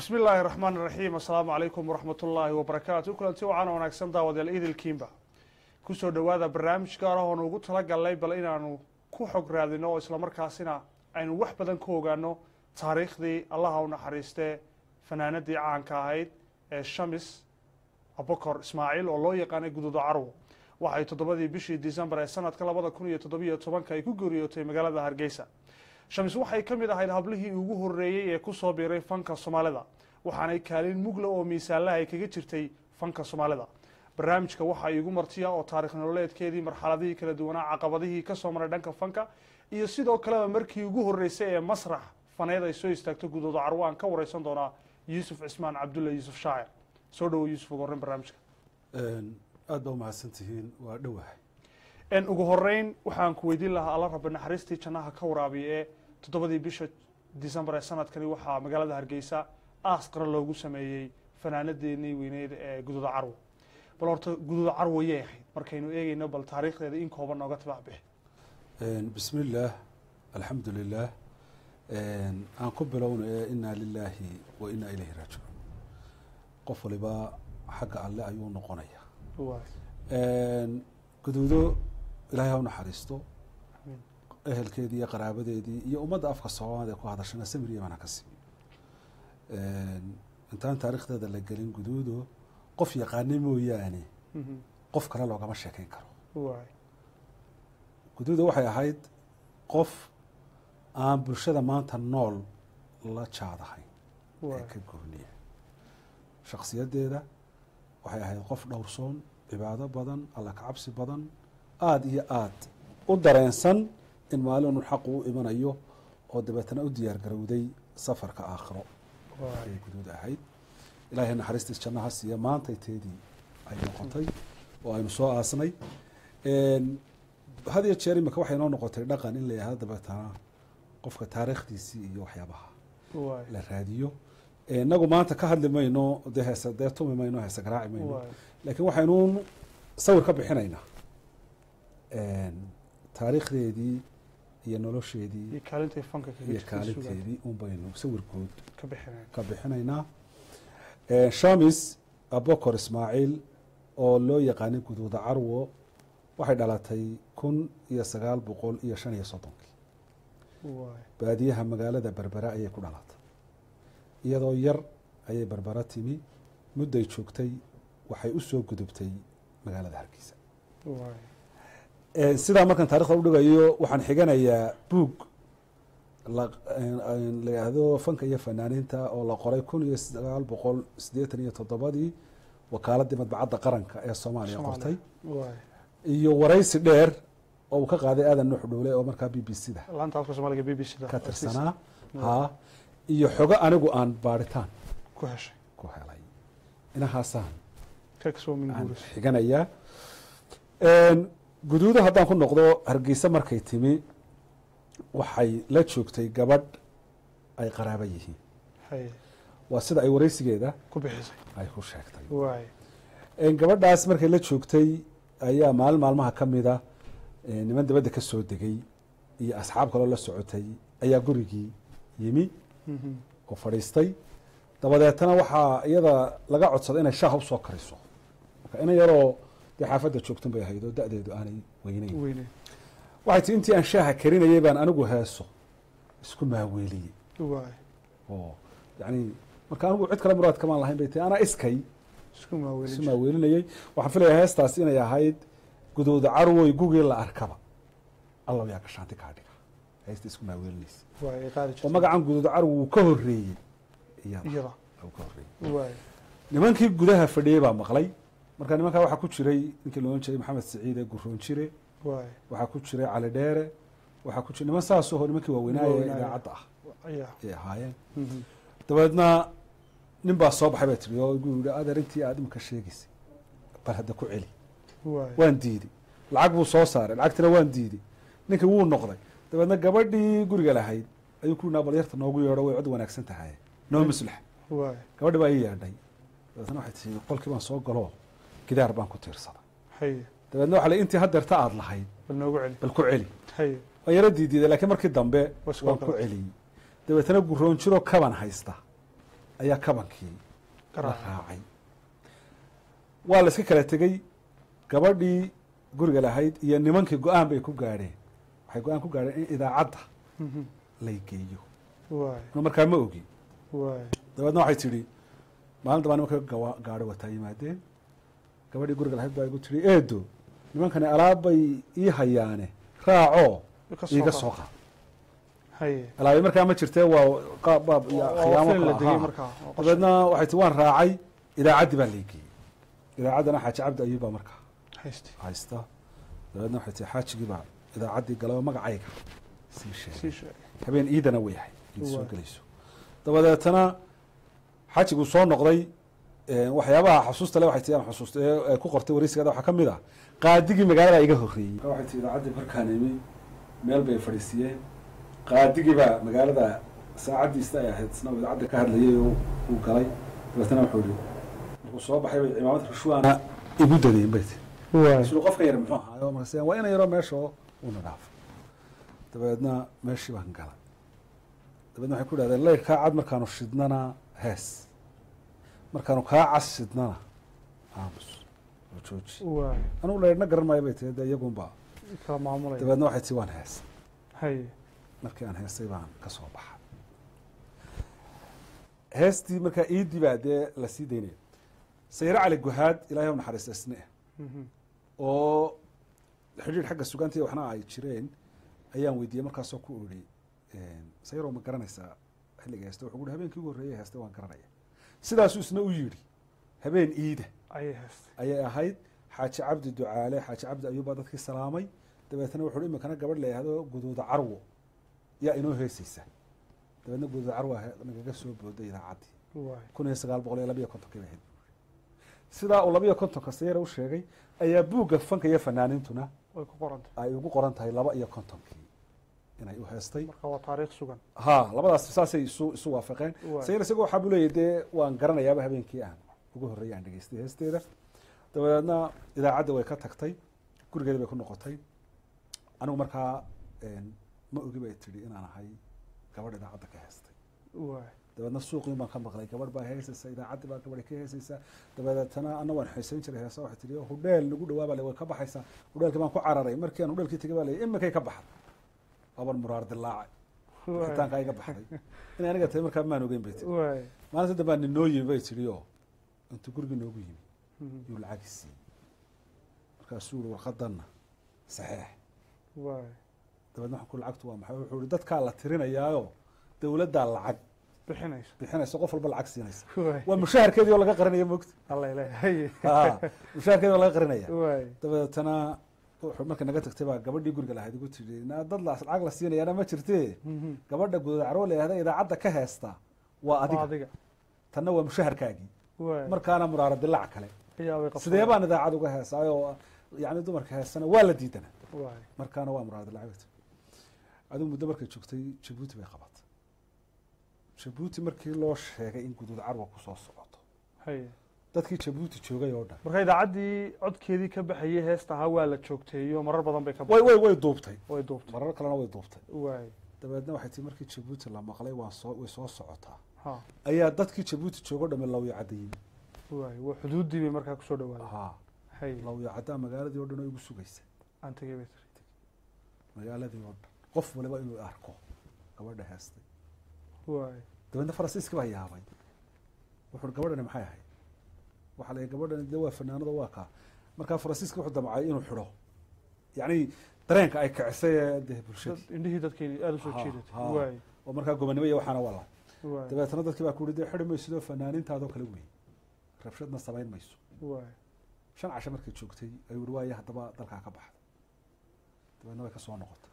بسم الله الرحمن الرحيم السلام عليكم ورحمة الله وبركاته كلنتي وعنا وناكسن داوديال إيد الكيمبا kusoo dhawaada barnaamij gaar ah oo ugu talagalay bal inaanu ku xog raadino isla markaasina aynu wax badan ku ogaano taariikhdii Allah u naxariistay fanaanadii caanka ahayd ee Shamis Abubakar Ismaaciil oo loo yaqaan Guduuda Carwo waxay 7 bishii December ee sanadka 2017 ay ku geeriyootay magaalada Hargeysa. Shamis waxay ka mid ahayd hablihii ugu horeeyay ee ku soo biiray fanka Soomaalida waxaanay kaalin mugla oo miisaan ay kaga jirtay fanka Soomaalida. barnaamijka waxa ay ugu martiya oo taariikh nololeedkeedii marxaladihii kala duwanaa caqabadihii ka soo maray dhanka fanka iyo sidoo kale markii ugu horeysay ee masrax faneed ay soo istaagto Guduuda Carwo aan ka wareysan doona Yuusuf Cismaan Cabdulla Yuusuf Shaacir soo dhaw Yuusuf ugu horeyn barnaamijka aad baa mahadsantihiin waa dhawahay ugu horeyn waxaan ku weydiin lahaa alla rabbi naxariistii jannaha ka waraabiye 7 bisha December ee sanadkani waxa magaalada Hargeysa aasqar loogu sameeyay fanaanadeenii weyneed ee Guduuda Carwo bal horta Guduuda Carwo yahay markaynu eegayno bal taariikhdeeda in kooban nooga tabaabix bismillaah alxamdulillaah aan ku bilownay inna lillahi wa inna ilayhi raaji'uun qof waliba xagga alle ayuu noqonaya Guduudo ilaahay ha u naxariisto ehelkeedii iyo qaraabadeedii iyo ummadda afka Soomaaliyeed ku hadashana samir iyo mana ka simi intaan taariikhdeeda la gelin Guduudo qof yaqaanay mooyaane qof kale loogama sheekayn karo Guduuda waxay ahayd qof aan bulshada maanta nool la jaadahay ee ka gooniya shakhsiyadeeda waxay ahayd qof dhowrsoon cibaado badan alla ka cabsi badan aad iyo aad u dareensan in maalin xaq uu imanayo oo dabeetana u diyaar garowday safarka aakhiro ay Guduuda ahayd ilaahay naxariistii jannaha siiya maanta teedii ay noqotay oo aynu soo aasnay hadiya jeer imika waxay noo noqotay dhaqan in la yiraahdo dabeetana qofka taariikhdiisii iyo waxyaabaha la raadiyo inagu maanta ka hadli mayno deeto mayno heesa garaaci mayno laakiin waxaynu sawir ka bixinaynaa taariikhdeedii iyo nolosheedii iyo kaalintii fanka iyo kaalinteedii baynu sawirkood ka bixinaynaa Shamis Abubakar Ismaaciil oo loo yaqaan Guduuda Carwo waxay dhalatay 1935 baadiyaha magaalada Berbera ayay ku dhalatay iyadoo yar ayay Berbera timi muddo ay joogtay waxay u soo gudubtay magaalada Hargeysa sida markan taariikhda u dhigayo waxaan xiganayaa book la yiraahdo fanka iyo fanaaniinta oo la qoray 1987 wakaaladda madbacadda qaranka ee Soomaaliya qortay iyo waraysi dheer oo uu ka qaaday aadan nuux dhowle oo markaa BBC-da laanta afka Soomaaliga BBC-da ka tirsanaa iyo xogo anigu aan baaritaan ku helay inahaasaan ka soo min guuris xiganaya Guduuda haddaan ku noqdo Hargeysa markay timi waxay la joogtay gabadh ay qaraabo yihiin waa sida ay wareysigeeda ku bixisay ay ku sheegtay gabadhaas markay la joogtay ayaa maalmaha ka mida niman dibadda ka soo degay iyo asxaab kale la socotay ayaa gurigii yimi oo fadhiistay dabadeetana waxaa iyada laga codsaday inay shaah u soo kariso marka ina yaroo dee xaafadda joogtan bay ahayd oo da'deedu aanay weynayn waxay tii intii aan shaaha karinayay baan anigu heeso isku maaweeliyey oo yani marka anigu cid kale muraad kamaan lahayn bay tii anaa iskay isku maaweelinayay waxaan filayaa heestaasi inay ahayd Guduuda Carwo gugii la arkaba allah yaa gashaanti ka dhiga heesta isku maaweelinaysa oo magacan Guduuda Carwo uu ka horeeyay iyada uu ka horeeyay nimankii gudaha fadhiyay baa maqlay marka nimanka waxa ku jiray ninkii loo jeeday Maxamed Saciid ee Guroon jire waxa ku jiray Cali Dheere waxa ku jiray niman saas oo nimankii waaweynaaye idaacadda ah ay ahaayeen dabeedna nin baa soo baxay batri oo guud adeerintii aad imka sheegaysay bal hadda ku celi waan diiday lacag buu soo saaray lacagtana waan diiday ninkii wuu noqday dabeedna gabadhii guriga lahayd ayuu ku naabal yarta noogu yeedho way cod wanaagsan tahay noo maslax gabadhii baa ii yeedhay dabeedna waxay tii qolkii baan soo galo gidaar baan ku tiirsaday dabeedna waxa la intii hadeerta aad lahayd bal ku celi waan yara diiday laakiin markii dambe waan ku celiyey dabeetana Guroon jiro kaban haysta ayaa kabankii la Garaacay. raacay. waa la iska kala tegey. gabadhii guriga lahayd iyo nimankii go-aan bay ku gaadheen. waxay go-aan ku gaadheen in idaacadda Mhm. lay geeyo. waay anu markaa ma ogi. waay dabeedna waxay tidhi maalin dambaa nimanka gaadho wataa yimaadeen. gabadhii guriga lahayd baa igu tidhi eedo nimankani alaab bay ii hayaane raacoo iiga soo qaad. haye alaabi markaa ma jirtee waa baab iyo waa khiyaamo film la kala degay ahaa. markaa oo qorshe. dabeedna waxay tii waan raacay idaacaddii baa laygeyey. idaacaddana xaaji cabdi ayuub baa markaa hayste haysta. dabeedna waxay tii xaajigii baa idaacaddii galay oo magacayga sii sheegay. sii sheeg habeen iidana way ahay iid soo Waa. gelayso. dabadeetana xaajiguu soo noqday. waxyaabaha xasuusta le waxay tii aan xusuusta ee ku qortay wareysigeeda waxaa ka mid ah qaadigii magaalada iga horreeyey. waxay tii idaacaddii markaan imi meel bay fadhiisiyeen. qaadigii baa magaalada saacaddiista ay ahayd isna idaacadda ka hadlayay oo uu galay. dabeetana wuxuu yihi markuu soo baxay bay cimaamad rashwaana igu dadeen bay tii waay islu qofkan yar muxuu ahaayo markaas waa ina yaro meesha una dhaafo. dabeedna meeshii baan galay. dabeedna waxay ku dhahdeen leyr kaa cad markaanu shidnana hees markaanu kaa cas shidnana aamus oo jooji. waay anugu leyrna garan maayo bay tii dee iyagunba. kala maamulay dabeedna waxay tii waan hees. haye markii aan heestay baan ka soo baxay. heestii markaa iidii baa dee la sii daynaya. sayre cali guhaad ilaahay u naxariista isne Mhm. oo xidhiir xagga sugaantii waxna ay jireen ayaan weydiiyey markaasoo ku idhi sayro ma garanaysaa xilliga heesta wuxuu uhi habeenkii ugu horreeyay heesta waan garanaya. sidaasuu isna u yidhi habeen iida ayay haystay ayay ahayd. xaaji cabdi ducaale xaaji cabdi ayuub baa dadkii salaamay. dabeetana wuxu uhi iminkana gabadh la yihahdo guduuda carwo yaa inoo heesaysa. dabeedna guduuda carwo nagaga soo booday idaacaddii waay 1952 bay ahayd. sidaa uu 52 sayra u sheegay ayaa buugga fanka iyo fanaaniintuna way ku qorantay ay ugu qoran tahay 52 inay u heestay. marka waa taariikh sugan ha labadaas saasay isu waafaqeen. Waay. sayra isagoo waxaa buu leeyahy dee waan garanayaaba habeenkii aan ugu horreeyay aan dhegeystay heesteeda. dabadeedna idaacadda way ka tagtay. gurigeeda bay ku noqotay. anigu markaa ma ogi bay tidhi inaan ahay gabadh idaacadda ka heestay. waay dabeedna suuqiin baan ka maqlay gabadh baa heesaysa idaacaddii baa gabadha ka heesaysa. dabadeetana ana waan xiisayn jiray heesa waxay tihi hudheel lagu dhawaaba le way ka baxaysaa. hudheelkii baan ku cararay markii aan hudheelkii tegay baa leeyay iminkay ka baxday. aban muraar dilaacay bixitaankaa iga baxday. inay aniga tahay markaa maan ogeyn bay tihi. waay maalinta dambaa nin noo yimi bay tidhi oo intuu gurigii noogu yimi Mhm. yuu lacagi siiyey. markaasuu yihi warqadanna saxeex. waay dabeedna waxaan ku lacagtu waa maxay wuxuu ihi dadkaa la tirinayaayo dawladdaa lacag bixinaysa bixinaysa qof walba lacag siinaysa. waay waa mushaharkeedii oo laga qarinaya mogta. alla ilaahay haye mushaharkeedii oo laga qarinaya. waay dabeetana wuxuu markay naga tagtay baa gabadhii guriga lahayd igu tidhi naa dad lacag la siinayaana ma jirtee Mhm. gabadha guduud carwo layahda idaacadda ka heesta waa waa adiga adiga tanna waa mushaharkaagii. waay markaana muraara dilaac kale ayaa way qabsadeen. sidee baan idaacad uga heesaayoo yani dumarka heesana waa la diidana. waay markaana waa muraara dilaac. adigu muddo markay joogtay jabuuti bay qabatay. jabuuti markii loo sheegay in guduud carwa kusoo socoto haye dadkii jabuuti joogay oo dhan marka idaacaddii codkeedii ka baxayay heesta ahaa waa la joogteeyo marar badan bay ka baxday way duubtay. way duubtay marar kalena way duubtay. waay dabeedna waxay tii markii jabuuti la maqlay way soo socotaa ha ayaa dadkii jabuuti joogo dhamme lawyo caddeeyey. waay waa xuduuddii bay markaa kusoo dhawaaday ha haye lawyo caddaa magaaladii oo dhan oo igu sugaysa. aan tegay bay tiri magaaladii oo dhan qof waliba inuu arko gabadha heestay. waay dabeedna faransiiski baa yaabay. wuxuu gabadhani maxay ahayd. waxaa la gabadhani dee waa fanaanada waa kaa. markaa faransiiska wuxuu damcay inuu xidho yacni dareenka ay kicisay ee dee bulshadii. indhihii dadkeeni aada usoo jiidatay waay oo markaa gobonimo iyo waxaana waa la. waay dabeetana dadkii baa ku yihi dee xidhi maysidoo fanaaniintaadoo kale weeye rabshadna samayn mayso. waay 5 casho markay joogtay ayuu yihi waaya haddaba dalkaa ka baxda. dabeedna way ka soo noqotay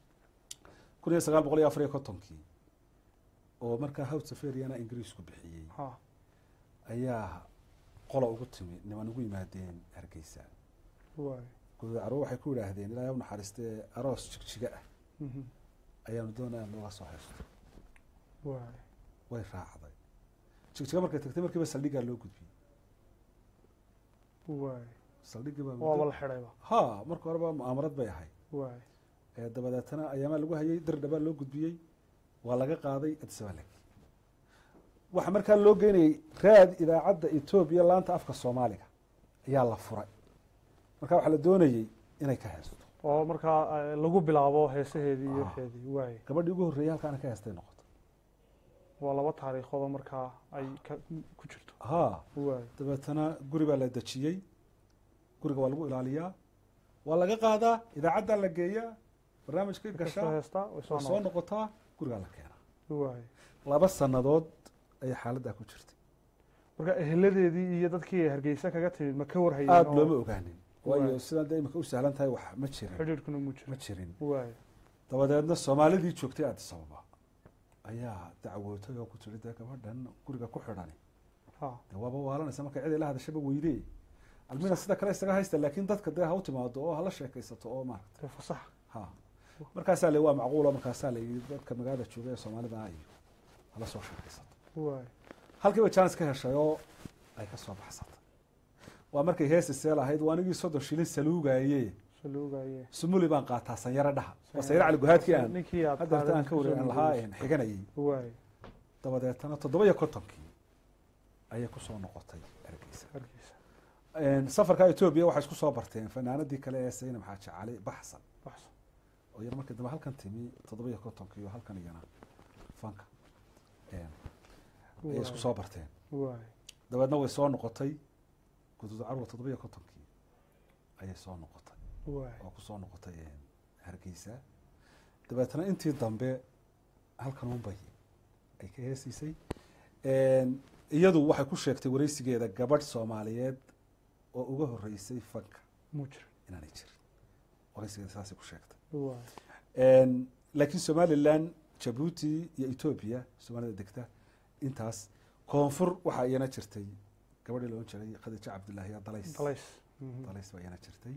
1954 oo markaa hawd safariana ingiriisku bixiyey ha ayaa qola ugu timi niman ugu yimaadeen hargeysa. waay guduud carwo waxay ku yidhaahdeen ilaahay u naxariistee aroos jigjiga ah Mhm. ayaanu doonaa nooga soo haysto. waay way raacday. jigjiga markay tagtay markiiba saldhiggaa loo gudbiyey. waay saldhiggii baa waaba la xidhayba ha marka horeba mu'aamarad bay ahayd. waay dabadeetana ayaamaa lagu hayay dirdhabaa loo gudbiyey waa laga qaaday adisabaa lagi. waxaa markaa loo geynayay raad idaacadda etoobiya laanta afka soomaaliga ayaa la furay marka waxaa la doonayey inay ka heesto oo markaa lagu bilaabo heesaheedii iyo waxeedii waay gabadhii ugu horreeyay halkaana ka heestay noqoto waa laba taariikhood oo markaa ay ku jirto ha waay dabeetana guri baa la dejiyey guriga waa lagu ilaaliyaa waa laga qaadaa idaacaddaa la geeyaa barnaamijkay gashaa heestaa way way soo noqotaa gurigaa la keenaa waay 2 sannadood ayay xaaladdaa ku jirtay marka eheladeedii iyo dadkii hargeysa kaga timid ma ka warhayeen aada looma ogaanin waayo sidaan dee imika u sahlan tahay wax ma jirin xidhiidhkuna ma jirin waay dabadeedna soomaalidii joogtay Addis Ababa ayaa dacwootay oo ku tiri dee gabadhan guriga ku xidhani dee waaba waalanaysa marka cid ila hadashaba weydee almina sida kale isaga haysta laakiin dadka dee ha u timaado oo hala sheekaysato oo maaragtay fasax ha markaasaa le waa macquula markaasaa la yidhi dadka magaalada jooga ee soomaalida iyo hala soo sheekaysato waay halkiiba chance ka heshay oo ay ka soo baxsatay waa markay heesi seel ahayd waa anigii 30 shilin saluugaye sumuli baan qaataa sanyaro dhaha waa sayra cali guhaadkii aan hadda aan ka wareegan lahaa xiganayay waay dabadeetana 57kii ayay ku soo noqotay Hargeysa safarka Ethiopia waxay isku soo barteen fanaanadii kale ee Saynab Xaaji Cali Baxsan oo yar markii dambe halkan timi 57kii iyo halkan iyana fanka ay isku soo barteen waay dabeedna way soo noqotay guduud carwo 57kii ayay soo noqotay waay oo ku soo noqotay Hargeysa dabeetna intii dambe halkan uun bay ay ka heesisay iyadu waxay ku sheegtay wareysigeeda gabadh Soomaaliyeed oo uga horeysay fanka mujir inaanay jirin wareysigeeda saasay ku sheegtay waay laakiin Somaliland Djibouti iyo Ethiopia Soomaalida degta intaas koonfur waxa iyana jirtay gabadhii loo jiray Khadija Cabdullaahi Dalays waa iyana jirtay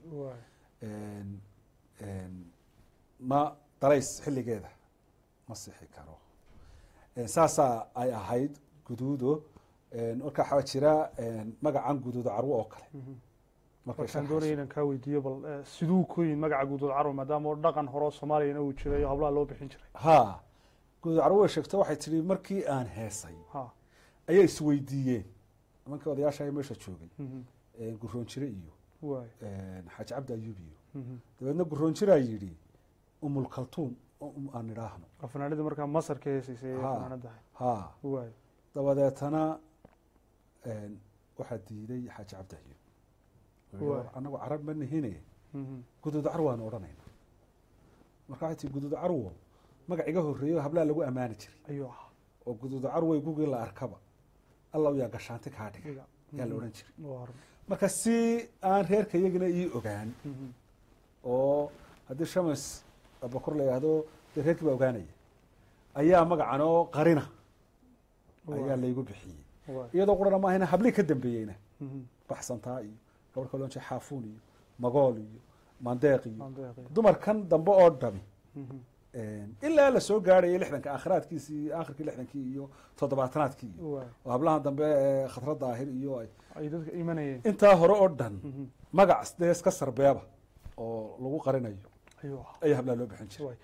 ma Dalays xilligeeda ma sixi karo saasa ay ahayd guduudo marka waxa jira magacan guduudo carwo oo kale markaan doonayay inaan kaa weydiiyo bal siduu ku yimid magaca guduudo carwo maadaama oo dhaqan hore Soomaaliya uu jiray oo hablaha loo bixin jiray ha guduudo carwo sheegtay waxay tiri markii aan heesay ayay isweydiiyeen markii odayaasha ay meesha joogay guroon jire iyo waay Xaaji Cabdi Ayuub iyo dabeedna guroon jire yiri umul kaltuun aan idhaahno fanaanada markaa Masar ka heesaysay fanaanada ha waay dabadeetana waxa diiday Xaaji Cabdi Ayuub anagu carab ma nihine guduudo carwo aan odhanayna marka waxay guduudo carwo magaciga horeeyo hablaha lagu amaani jiray ayuu oo guduudo carwo gugii la arkaba Allah uu yagashaantay ka dhiga yaa la oran jiray marka si aan reerka iyagina ii ogaan oo hadii shamas abakor la yiraahdo reerkii baa ogaanaya ayaa magacan oo qarina ayaa la igu bixiyay iyadoo qurana ma ahayna habli ka dambeeyayna baxsantaa iyo gabadh kale oo xaafuun iyo magool iyo mandeeq iyo dumarkan dambe oo dhabi ilaa la soo gaaray 60ka aakhiraadkiisii aakhirkii 60kii iyo 70aadkii oo hablaha dambe khatrad daahir iyo ay dadka iimanayeen inta hore oo dhan magac dees ka sarbeeba oo lagu qarinayo ay hablaha loo bixin jiray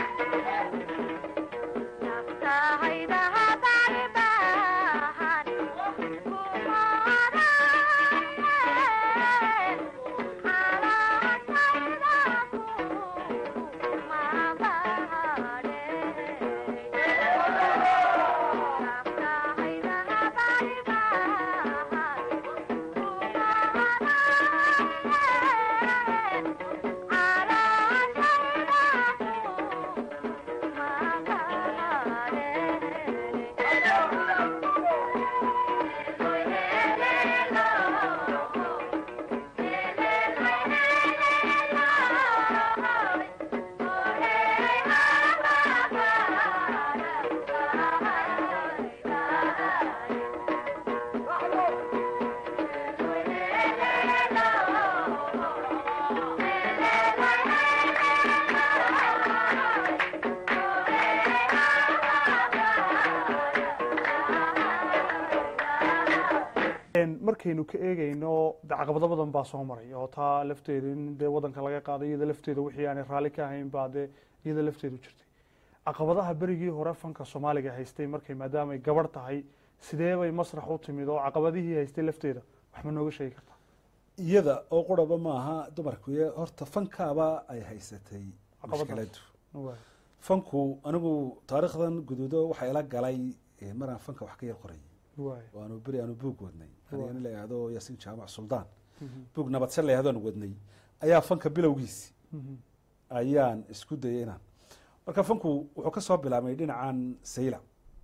markaynu ka eegayno caqabado badan baa soo maray oo taa lafteedu in dee wadanka laga qaaday iyada lafteeda wixii aan raali ka ahayn baa dee iyada lafteedu jirtay caqabadaha berigii hore fanka Soomaaliga haystay markay maadaama ay gabar tahay sidee bay masrax u timid oo caqabadihii haystay lafteeda wax ma nooga sheegi kartaa iyada oo quraba maaha dumarkuye horta fankaaba ay haysatay mushkiladu fanku anigu taariikhdan guduudo waxaa ila galay maraan fanka wax ka yar qorayay waanu beri aanu buug wadnay aniga nin la yihahdo yaasiin jaamac suldaan buug nabadsan la yihahdo aan wadnay ayaa fanka bilowgiisi ayaan isku dayay inaan marka fanku wuxuu ka soo bilaabmay dhinacan sayla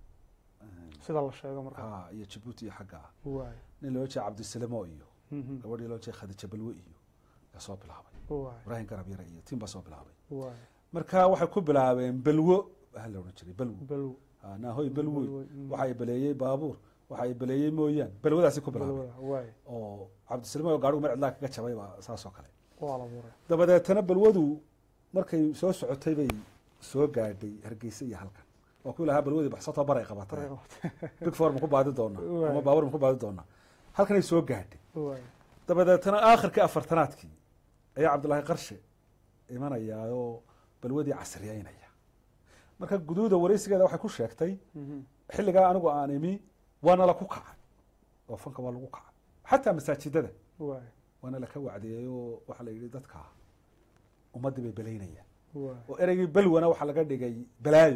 sida la sheego marka iyo Djibouti iyo xagga nin loo jeedo Cabdisalamo iyo gabadhii loo jeedo Khadija Balwe iyo ka soo bilaabay Ibrahim Garab Yare iyo tiim ba soo bilaabay marka waxay ku bilaabeen balwo hal loo jiray balwo ana hoy balwo waxay baleeyay baabuur waxay baleeyay mooyaan balwadaasi ku bilaabay oo Cabdisalamo gaarigu mar cidla kaga jabay ba saas oo kale dabadeetana balwadu markay soo socotay bay soo gaadhay Hargeysa iyo halkan oo ku lahaa balwadii baxsato baray qabatay big form ku baadi doona ama baabuur ku baadi doona halkan ay soo gaadhay dabadeetana aakhirka afartanaadkii ayaa Cabdullaahi Qarshe imanaya oo balwadii casriyeynaya marka guduuda wareysigeeda waxay ku sheegtay xilliga anigu aan imi waana la ku kacay oo fanka waa lagu kacay xataa masaajidada waana la ka wacdiyeeyo waxa la yiri dadka ummadii bay baleynayaan oo ereygii balwana waxa laga dhigay balaayo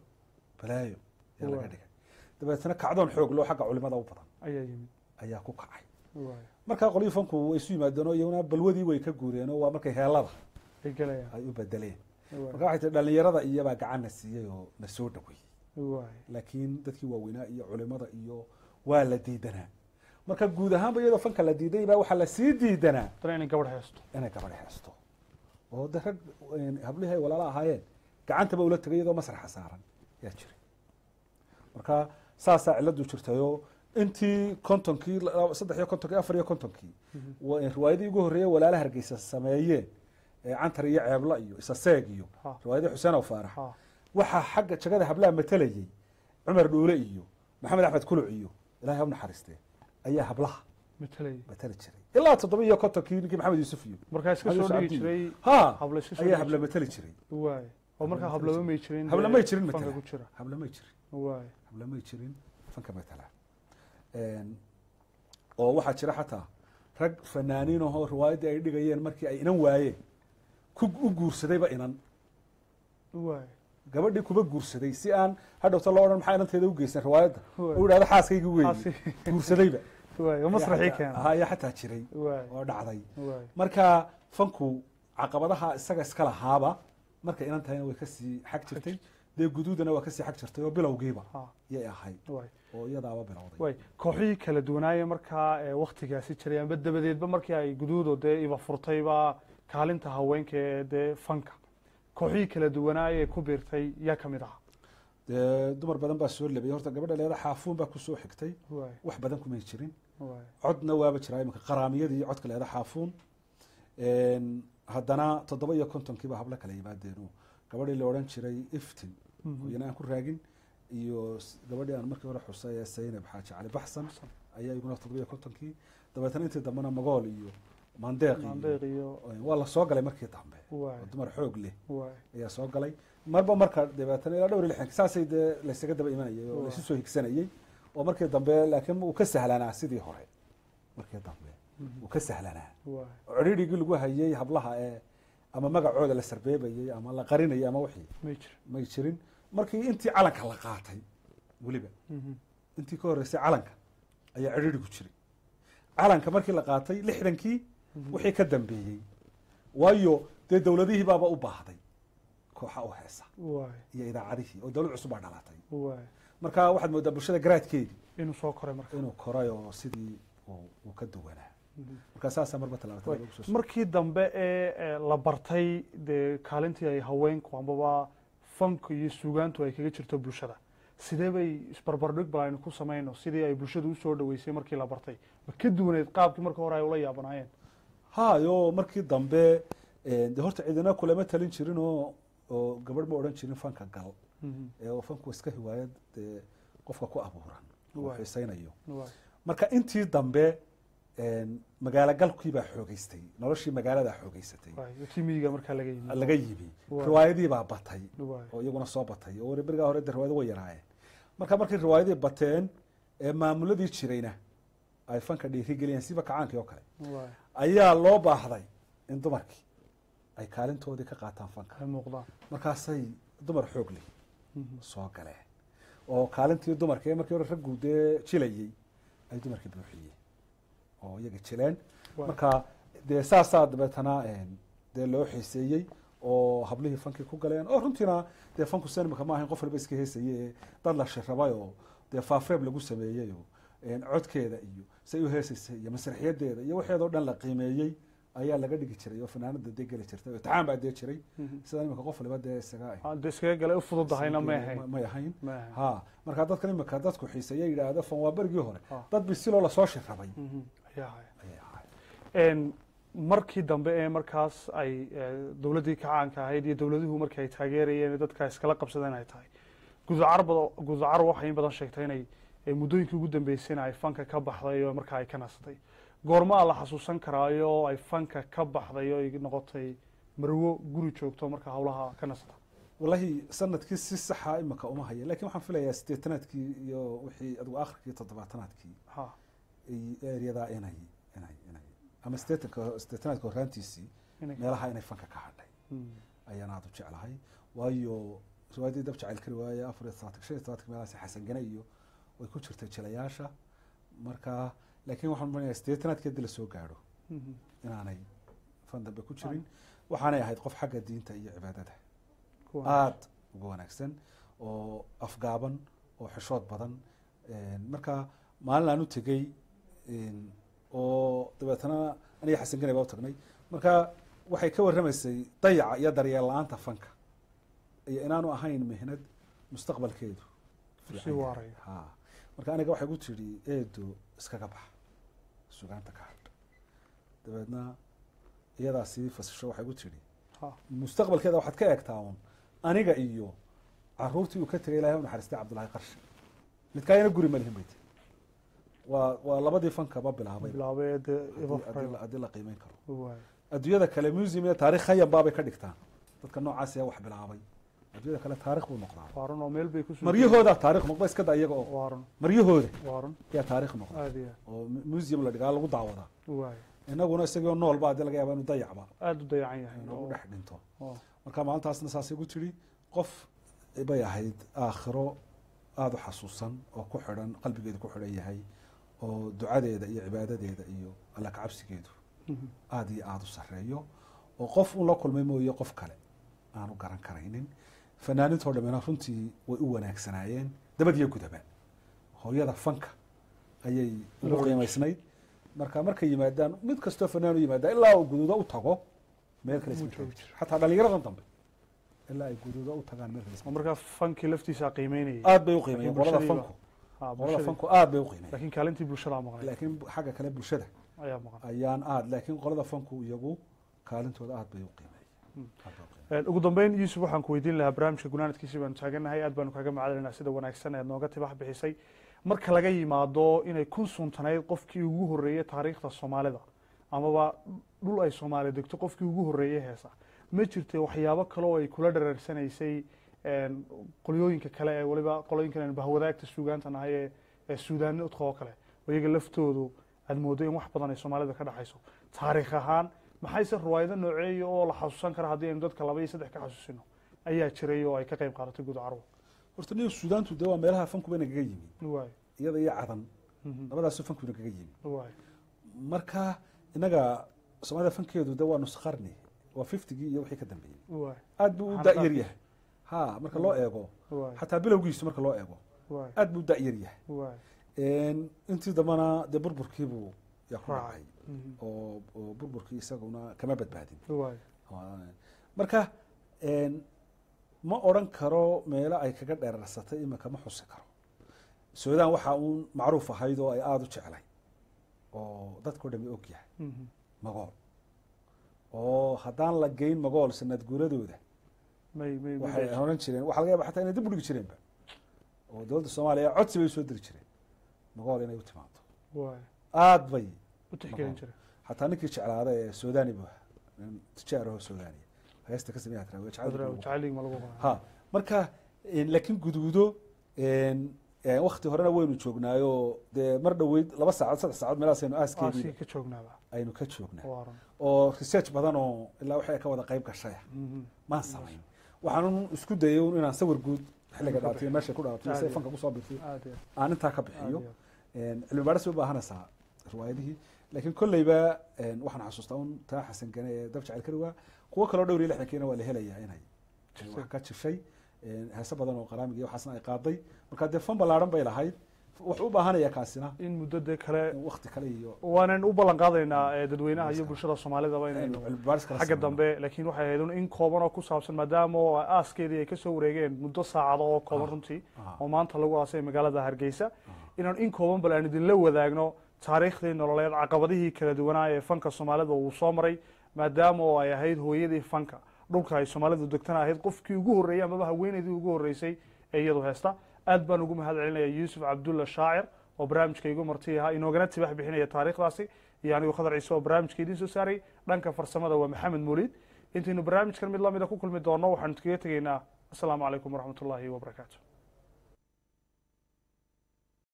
yaa laga dhigay dabeetana kacdoon xoog loo xagga culimada u badan ayaa ku kacay marka qolii fanku way isu yimaadeen oo iyaguna balwadii way ka guureen oo waa markay heelada ay u bedeleen marka waxay tahay dhalinyarada iyabaa gacanna siiyey oo na soo dhaweeyey laakiin dadkii waaweynaa iyo culimada iyo waa la diidanaa marka guud ahaanba iyadoo fanka la diiday baa waxaa la sii diidanaa inay gabadh heesto oo de rag hablihii ay walaala ahaayeen gacantaba ula tegay iyadoo masraxa saaran yaa jiray marka saasaa ciladu jirtayoo intii kontonkii 3 kontonkii 4 kontonkii riwaayadii ugu horreeyay walaala Hargeysa sameeyeen cantar iyo ceebla iyo isaseeg iyo riwaayadii Xuseen oo Faarax waxa xagga jagada hablaha matalayay Cumar Dhuule iyo Maxamed Axmed Kuluc iyo Ilaahay ha naxariistee ayaa hablaha matali jiray ilaa 7 kontonkii ninkii Maxamed Yuusuf iyo markaa iska soo dhigi jiray ayaa habla matali jiray oo markaa hablaba may jirin fanka ku jira habla may jirin fanka matala oo waxaa jira xataa rag fanaaniin oo riwaayadii ay dhigayeen markii ay inan waayeen u guursadayba inan gabadhii kuba guursaday si aan hadhowta loo odhan maxaa inanteeda u geysan riwaayadda u idhahdo xaaskaygi weyn guursadayba ayaa xataa jiray oo dhacday marka fanku caqabadaha isaga iska lahaaba markay inan tahayna way kasii xag jirtay dee guduudana waa kasii xag jirtay oo bilowgiiba yay ahayd oo iyadaaba bilowday kooxihii kala duwanaaye markaa waktigaasi jiray amba dabadeedba markii ay guduudo dee iba furtayba kaalinta haweenka ee dee fanka kooxihii kala duwanaaye ku biirtay yaa kamid aha dee dumar badan baa soo labiyay horta gabadha leeda xaafuun baa kusoo xigtay wax badan kumay jirin codna waaba jiraa iminka qaraamiyadii iyo codka leeda xaafuun haddana 7 kontonkiiba habla kala yimaadeen gabadhii la odhan jiray iftin iyana aan ku raagin iyo gabadhii aan markii hore xusay ee Saynab Xaaji Cali Baxsan ayaa iguna 7 kontonkii dabeetana intii dambana Magool iyo Mandeeq iyo waa la soo galay markii dambe dumar xoog leh ayaa soo galay marka dabeetana ilaa dhowr lixan saasay la isaga daba imanayay oo la isu soo higsanayay oo markii dambe laakiin uu ka sahlanaa sidii hore markii dambe uu ka sahlanaa ciriirigii lagu hayay hablaha ee ama magacooda la sarbeebayay ama la qarinayay ama wixii may jirin markii intii calanka la qaatay waliba intii ka horeysay calanka ayaa ciriirigu jiray calanka markii la qaatay 60kii wixii ka dambeeyay waayo dee dawladihii baaba u baahday kooxa u heesa iyo idaacadihii oo dawlad cusub baa dhalatay marka waxaad moodaa bulshada garaadkeedii inuu soo koray marka inuu koray oo sidii uu ka duwanaa marka saasa marba talaatay markii dambe ee la bartay dee kaalintii ay haweenku ambaba fanku iyo suugaantu ay kaga jirto bulshada sidee bay isbarbardhig balaynu ku samayno sidii ay bulshadu u soo dhaweysay markii la bartay ma ka duwaneed qaabkii marka hore ay ula yaabanaayeen hayo markii dambe de horta cidina kulama talin jirin oo gabadh ma odhan jirin fanka gal oo fanku iska hiwaayad qofka ku abuuran oo xiisaynayo marka intii dambe magaalo galkii baa xoogeystay noloshii magaalada xoogeysatay timiga marka laga yimi riwaayadii baa batay oo iyaguna soo batay oo berigaa hore riwaayado way yaraayeen markii riwaayadii bateen maamuladii jirayna ay fanka dhiirigeliyeen siba kacaankii oo kale waay ayaa loo baahday in dumarkii ay kaalintoodii ka qaataan fanka ay muuqdaan markaasay dumar xoog leh soo galeen oo kaalintii dumarka ee markii hore raggu dee jilayey ay dumarkii buuxiyeen oo iyaga jileen marka dee saasaa dabeetana dee loo xiiseeyey oo hablihii fankii ku galeen oo runtiina dee fanku sinimaka ma ahayn qof walba iska heesayey ee dad la shirabay oo dee faafreeb lagu sameeyey oo codkeeda iyo say u heesaysay iyo masraxiyadeeda iyo waxeedoo dhan la qiimeeyey ayaa laga dhigi jiray oo fanaanada dee geli jirtay oo imtixaan baa dee jiray sida imika qof waliba dee de iskaga galay u fududahayna may ahayn ha markaa dadkan imika dadku xiiseeya yidhaahdo fan waa berigii hore dad bisiloo lasoo shirabay ayay ahay markii dambe ee markaas ay dowladdii kacaanka ahayd iyo dowladuhu markii ay taageerayeen dadka iskala qabsadeen ay tahay gudacar waxay in badan sheegtay inay muddooyinkii ugu dambeysayna ay fanka ka baxday oo markaa ay ka nasatay goormaa la xasuusan karaayo oo ay fanka ka baxday oo ay noqotay marwo guri joogto marka hawlaha ka nasata wallahi sanadkii si saxa imika uma haya lakin waxaan filayaa sideetanaadkii iyo wixii adigu akhirkii toddobaatanaadkii eryadaa inay ama sideetanaadka horaantiisii meelaha inay fanka ka hadhay ayaan aada u jeclahay waayo riwaayadii dab jacayl kari waaye afar iyo todobaatan shan iyo todobatanka meelahaas xasan gane iyo way ku jirtay jilayaasha marka laakiin waxaan umaleynaya sideetanaadkii hadii lasoo gaadho inaanay fan dambe ku jirin waxaanay ahayd qof xagga diinta iyo cibaadada aada uga wanaagsan oo afgaaban oo xishood badan marka maalin aan u tegey oo dabeetana aniga xasan gane baa u tagnay marka waxay ka warramaysay dayaca iyo daryeel la-aanta fanka iyo inaanu ahayn mihnad mustaqbalkeedu ha marka aniga waxay ku tidhi eedo iskaga bax sugaanta ka hadh dabeedna iyadaa sii fasisho waxay ku tidhi mustaqbalkeeda waxaad ka eegtaa un aniga iyo caruurtii uu ka tegay ilahay u naxariistay cabdullaahi qarshi midkaayana guri ma lihin bay tii waa labadii fankaba bilaabay haddii la qiimeyn karo adduunyada kale museum iyo taarikh hayan baabay ka dhigtaan dadka noocaas yaa wax bilaabay adduunyada kale taarikh buu noqdaa maryahooda taarikh noqda iska da iyaga oo maryahooda yaa taarikh noqda oo museum la dhigaa lagu daawadaa inaguna isagoo nool ba hadii laga yaaba inuu dayacba aada u dayacan yahay inuu dhex dhinto marka maalintaasna saasay ku tidhi qof bay ahayd aakhiro aada u xasuusan oo ku xidhan qalbigeedu ku xidhan yahay oo ducadeeda iyo cibaadadeeda iyo alla kacabsigeedu aada iyo aada u sareeyo oo qof un la kulmay mooye qof kale aanu garan karaynin fanaanintoo dhamina runtii way u wanaagsanaayeen dabad iyo gudaba hooyada fanka ayay ugu qiimaysnayd marka markay yimaadaan mid kastoo fanaan u yimaada ilaa uu guduudo u tago meel kale xataa dhalinyaradan dambe ilaa ay guduudo u tagaan meel kale marka fankii laftiisa qiimeynayay aada bay u qiimeeyeen qolada fanku aada bay u qiimeeyeen laakiin kaalintii bulshada maqnay laakiin xagga kale bulshada ayaa maqan ayaan aada laakiin qolada fanku iyagu kaalintooda aada bay u qiimeeyeen ugu dambeyn yuusuf waxaan ku weydiin lahaa barnaamijka gunaanadkiisii baanu taagannahay aad baanu kaga macadinaynaa sida wanaagsan eed nooga tibax bixisay marka laga yimaado inay kun suntanayd qofkii ugu horreeyey taariikhda soomaalida amaba dhul ay soomaali degto qofkii ugu horreeyey heesa ma jirtay waxyaabo kale oo ay kula dhareersanaysay qolyooyinka kale ee waliba qolooyinkan bahwadaagta suugaanta nahay ee suudaanidka oo kale iyaga laftoodu aad moodo in wax badan ay soomaalida ka dhaxayso taariikh ahaan maxayse riwaayado nooceeya oo la xasuusan kara haddii aynu dadka 2 iyo 3 ka xasuusino ayaa jiray oo ay ka qayb qaadatay guud carwo horta niyo suudaantu dee waa meelaha fanku bayna kaga yimi iyada iyo cadan labadaasoo fanku bayna kaga yimi marka inaga soomaalida fankeedu dee waa nus qarni waa 50gii iyo wixii ka dambeeyey aad buu u da'yar yahay ha marka loo eego xataa bilowgiisu marka loo eego aad buu u da'yar yahay intii dambana dee burburkiibuu yaa ku dhacay oo burburkii isaguna kama badbaadin marka ma odran karo meelo ay kaga dheerarsatay imika ma xusi karo suudaan waxaa uun macruuf ahayd oo ay aada u jeclay oo dadkao dhami og yahay magool oo haddaan la geyn magool sanad guuradooda waxay oran jireen waxa laga yaaba xataa inay dib u dhigi jireenba oo dowladda soomaaliya codsi bay usoo diri jireen magool inay u timaado aada bay utixgelin jireen xataa ninkii jeclaada ee suudani bu nin tijaaraho suudaniya heesta ka sameeya ha marka laakiin guduudo wakti horena waynu joognaayo dee mar dhoweyd 2 saacaod 3 saacaod meelahaas aynu aaskeedii ka joognaaba aynu ka joognaa waaran oo research badan oo ilaa waxay ka wada qayb gashay maan samayn waxaan isku dayay inaan sawir guud xilliga dhaatay meesha ku dhaatay si fanka ku soo bixiyo aan inta ka bixiyo cilmi baaris u baahanaysaa riwaayadihii laakiin kullayba waxaan xasuustaa un taa xasan gane ee dab jacayl kariwa kuwa kale oo dhowr iyo 60 waa la helayaa inay wax ka jifay heesa badan oo qaraamiga iyo waxaasna ay qaaday marka dee fan ballaaran bay lahayd wuxuu u baahanaya kaasina in muddada kale waqti kale iyo waanan u ballan qaadaynaa dadweynaha iyo bulshada Soomaalida inaynu xagga dambe laakiin waxay ahayd in kooban oo ku saabsan maadaama aaskeedii ay ka soo wareegeen muddo saacado oo kooban runtii oo maanta lagu aasay magaalada Hargeysa inaan in kooban bal aan idin la wadaagno taariikhdii nololeed caqabadihii kala duwanaa ee fanka Soomaalida uu soo maray maadaama ay ahayd hooyadii fanka dhulka ay Soomaalidu degtana ahayd qofkii ugu horeeyay ama haweeneydii ugu horeysay ee iyadu heesta aad baan ugu mahadcelinayaa Yuusuf Cabdulla Shaacir oo barnaamijkaygu martii ahaa inoogana tibax bixinaya taariikhdaasi iyo anigu Khadar Ciise oo barnaamijkeedii soo saaray dhanka farsamada waa Maxamed Muulid intaynu barnaamijkan mid la mid ah ku kulmi doono waxaan kaga tageynaa assalaamu calaykum waraxmatullaahi wabarakaatuh